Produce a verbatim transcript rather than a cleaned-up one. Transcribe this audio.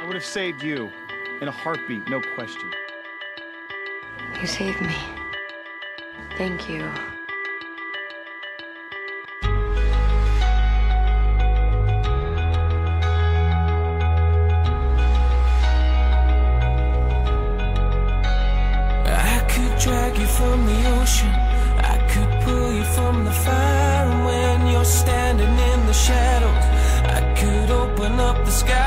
I would have saved you in a heartbeat, no question. You saved me. Thank you. I could drag you from the ocean, I could pull you from the fire, and when you're standing in the shadows, I could open up the sky